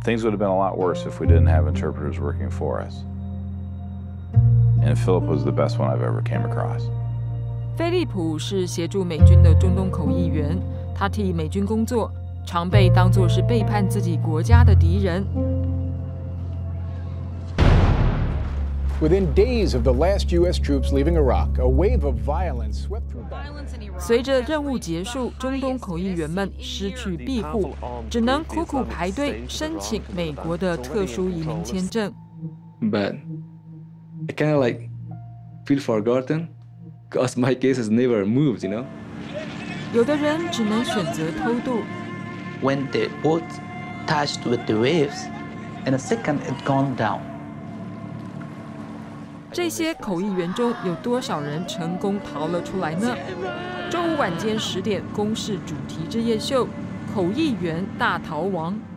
Things would have been a lot worse if we didn't have interpreters working for us. And Philip was the best one I've ever came across. 菲利普是协助美军的中东口译员，他替美军工作，常被当作是背叛自己国家的敌人。 Within days of the last U.S. troops leaving Iraq, a wave of violence swept through. 随着任务结束，中东口译员们失去庇护，只能苦苦排队申请美国的特殊移民签证。 But I kind of like feel forgotten, because my case has never moved, you know. 有的人只能选择偷渡。 When the boat touched with the waves, in a second it gone down. 这些口译员中有多少人成功逃了出来呢？周五晚间10点，公视主题之夜秀，口译员大逃亡。